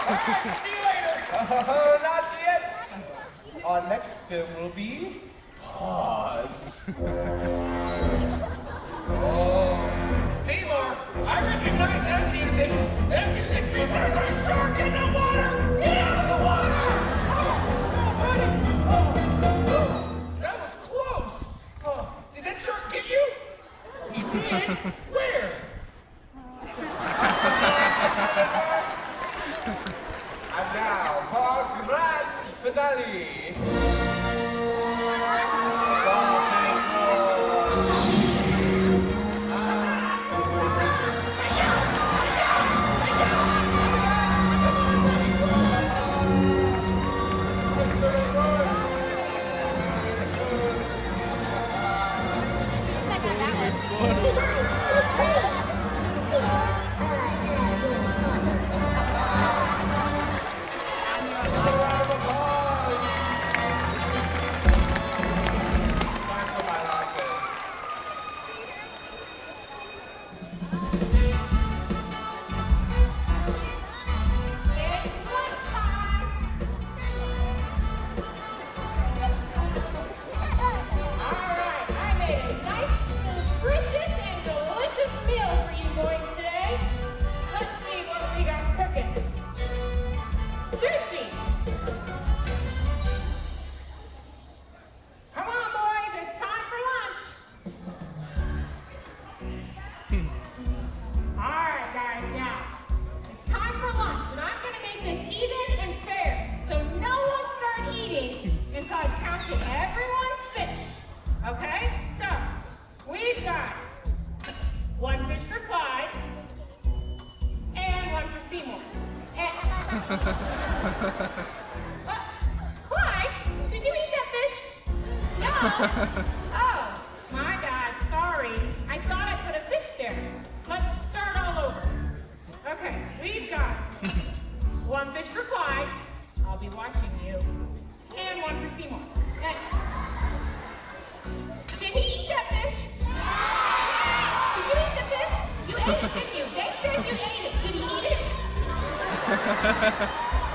right, see you later. Not yet. Our next film will be Pause. Oh, Seymour, I recognize that music. That music means there's a shark in the water. Get out of the water! Oh, buddy. That was close. Oh, did that shark get you? He did? Where? And now, for grand finale. One fish for Clyde, and one for Seymour. Clyde, did you eat that fish? No. Oh, my God, sorry. I thought I put a fish there. Let's start all over. Okay, we've got one fish for Clyde. I'll be watching you. And one for Seymour. Did he eat that fish? Did you eat the fish? You ate it, didn't you? They said you ate it. Did he eat it?